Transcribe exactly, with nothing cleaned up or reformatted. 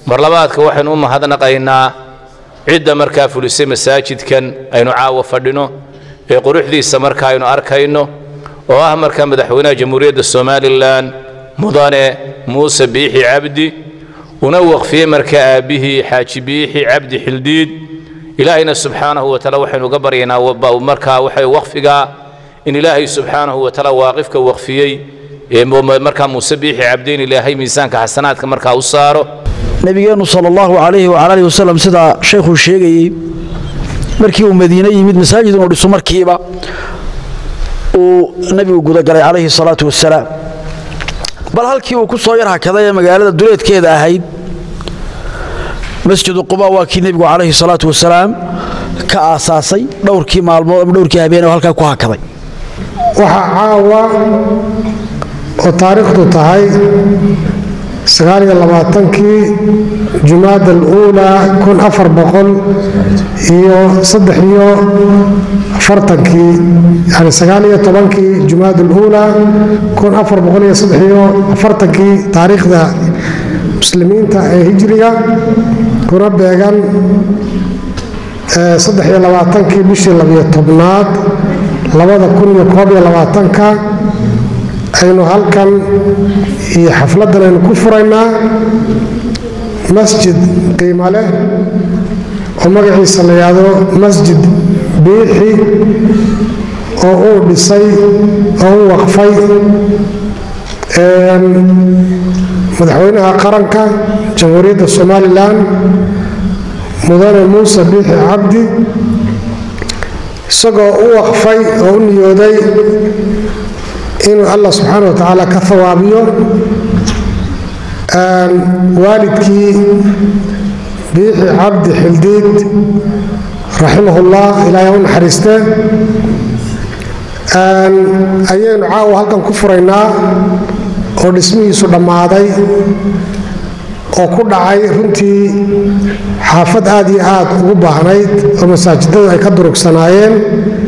marlabaadka waxaan u mahadnaqaynaa cidda markaa fulisay masaajidkan aynu caawa fadhino ee quruxdiisa markaa aynu arkayno oo ah markaa madaxweynaha jamhuuriyadda Soomaaliland mudane Muuse Biixi Cabdi una waqfiyay markaa aabihii Xaaji Biixi Cabdi Xildiid ilaahayna subxaanahu wa ta'ala waxaynu uga baryaynaa markaa waxay waqfiga in ilaahay subxaanahu wa ta'ala waaqifka waqfiyay ee markaa Muuse Biixi Cabdi in ilaahay miisaanka xasanaadka markaa u saaro nabigeenu sallallahu alayhi wa alihi wasallam sida sheekhu sheegay markii uu Madiina yimid masaajid uu dhiso markiiba uu nabigu guda galay alayhi salatu wassalaam bal halkii uu ku soo yar hakaday magaalada duleedkeeda ahayd masjid Quba waa kii nabigu alayhi salatu wassalaam ka aasaasay dhowrkii maalmood ama dhowrkii habeen oo halka ku hakaday waxa caawa oo taariikhdu tahay sagaal iyo labaatankii Jumaada al-Uula kun afar boqol iyo saddex iyo afartankii yani sagaal iyo tobankii Jumaada al-Uula kun afar boqol iyo saddex iyo afartankii taariikhda muslimiinta ee hijriga kuna beegan saddex iyo labaatankii bishii labiyo tobnaad labada kun iyo koob iyo labaatanka aynu halkan iyo xafladan aynu ku furaynaa masjid qiimo leh oo magaciisa la yiraahdo Masjid Biixi oo uu dhisay oo uu waqfay madaxweynaha qaranka jamhuuriyadda Soomaaliland mudane Muuse Biixi Cabdi isagoo u waqfay oo u niyooday إنه الله سبحانه وتعالى كثوابيه والدكي بيحي عبد حلديد رحمه الله إلى يوم حريسته أيين عاو هلكن كفرينا ونسميه سلام عادي وكل عاي رنتي حافظ هذه آد وبعنيت ومساجد أي كدرك سنايين